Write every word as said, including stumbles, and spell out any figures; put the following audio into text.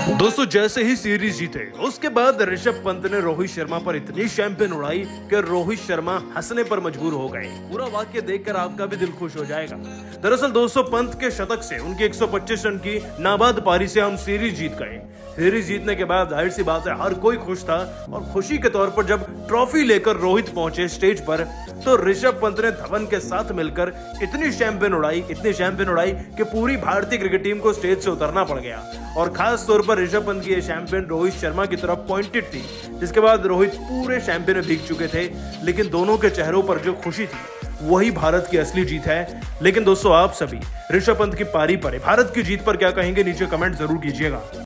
दोस्तों जैसे ही सीरीज जीते उसके बाद ऋषभ पंत ने रोहित शर्मा पर इतनी शैंपेन उड़ाई कि रोहित शर्मा हंसने पर मजबूर हो गए। पूरा वाक्य देखकर आपका भी दिल खुश हो जाएगा। दरअसल दोस्तों पंत के शतक से उनकी एक सौ पच्चीस रन की नाबाद पारी से हम सीरीज जीत गए। सीरीज जीतने के बाद जाहिर सी बात है हर कोई खुश था और खुशी के तौर पर जब ट्रॉफी लेकर रोहित पहुंचे स्टेज पर तो ऋषभ पंत ने धवन के साथ मिलकर इतनी शैंपेन उड़ाई इतनी शैंपेन उड़ाई कि पूरी भारतीय क्रिकेट टीम को स्टेज से उतरना पड़ गया। और खास तौर पर ऋषभ पंत की ये शैंपेन रोहित शर्मा की तरफ पॉइंटेड थी, जिसके बाद रोहित पूरे शैंपेन में भीग चुके थे। लेकिन दोनों के चेहरों पर जो खुशी थी वही भारत की असली जीत है। लेकिन दोस्तों आप सभी ऋषभ पंत की पारी पर भारत की जीत पर क्या कहेंगे नीचे कमेंट जरूर कीजिएगा।